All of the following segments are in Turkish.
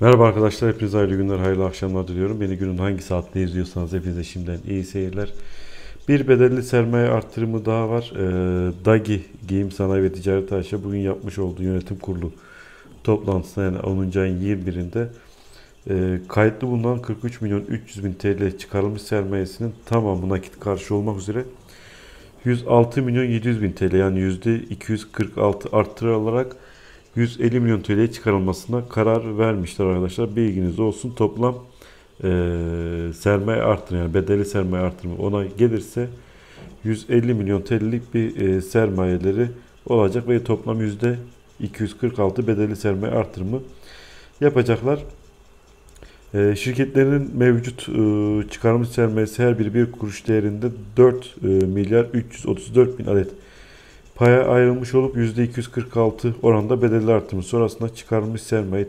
Merhaba arkadaşlar, hepinize hayırlı günler, hayırlı akşamlar diliyorum. Beni günün hangi saatte izliyorsanız hepinize şimdiden iyi seyirler. Bir bedelli sermaye artırımı daha var. DAGİ Giyim Sanayi ve Ticaret AŞ bugün yapmış olduğu yönetim kurulu toplantısında, yani 10. ayın 21'inde kayıtlı bulunan 43 milyon 300 bin TL çıkarılmış sermayesinin tamamı nakit karşı olmak üzere 106 milyon 700 bin TL, yani %246 arttırılarak 150 milyon TL'ye çıkarılmasına karar vermişler arkadaşlar. Bilginiz olsun. Toplam sermaye artırımı, yani bedeli sermaye artırımı ona gelirse 150 milyon TL'lik bir sermayeleri olacak ve toplam %246 bedeli sermaye artırımı yapacaklar. Şirketlerin mevcut çıkarılmış sermayesi her biri 1 kuruş değerinde 4 milyar 334 bin adet paya ayrılmış olup %246 oranda bedelli artırımı sonrasında çıkarılmış sermayeyi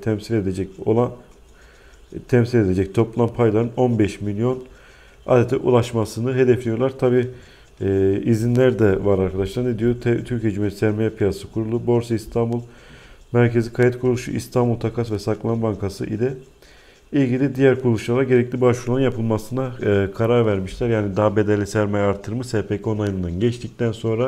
temsil edecek toplam payların 15 milyon adete ulaşmasını hedefliyorlar. Tabi izinler de var arkadaşlar. Ne diyor? Türkiye Cumhuriyeti Sermaye Piyasası Kurulu, Borsa İstanbul, Merkezi Kayıt Kuruluşu, İstanbul Takas ve Saklama Bankası ile ilgili diğer kuruluşlara gerekli başvuruların yapılmasına karar vermişler. Yani daha bedelli sermaye artırımı SPK onayından geçtikten sonra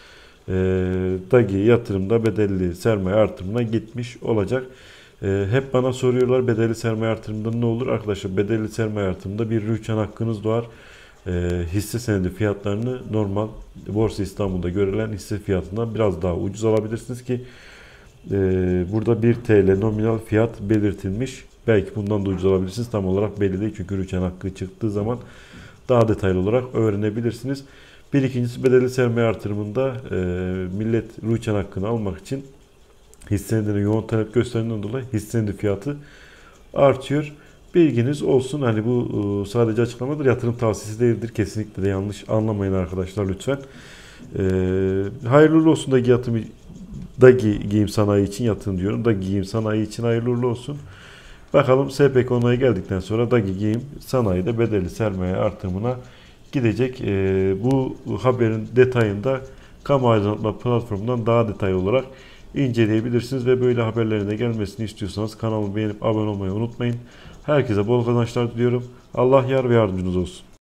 DAGİ yatırımda bedelli sermaye artırımına gitmiş olacak. Hep bana soruyorlar, bedelli sermaye artırımında ne olur? Arkadaşlar, bedelli sermaye artırımında bir rüçhan hakkınız doğar. Hisse senedi fiyatlarını normal Borsa İstanbul'da görülen hisse fiyatından biraz daha ucuz alabilirsiniz ki burada 1 TL nominal fiyat belirtilmiş. Belki bundan da ucuz alabilirsiniz. Tam olarak belli değil, çünkü rüçhan hakkı çıktığı zaman daha detaylı olarak öğrenebilirsiniz. Bir ikincisi, bedelli sermaye artırımında millet rüçhan hakkını almak için hisse senedine yoğun talep gösterdiğinden dolayı hisse senedi fiyatı artıyor. Bilginiz olsun. Hani bu sadece açıklamadır, yatırım tavsiyesi değildir. Kesinlikle de yanlış anlamayın arkadaşlar lütfen. Hayırlı olsun DAGİ Giyim Sanayi için yatırım diyorum. DAGİ Giyim Sanayi için hayırlı olsun. Bakalım SPK onayı geldikten sonra DAGİ Giyim Sanayi'de bedelli sermaye artırımına gidecek. Bu haberin detayında Kamu Aydınlatma platformundan daha detaylı olarak inceleyebilirsiniz ve böyle haberlerin de gelmesini istiyorsanız kanalımı beğenip abone olmayı unutmayın. Herkese bol kazançlar diliyorum. Allah yar ve yardımcınız olsun.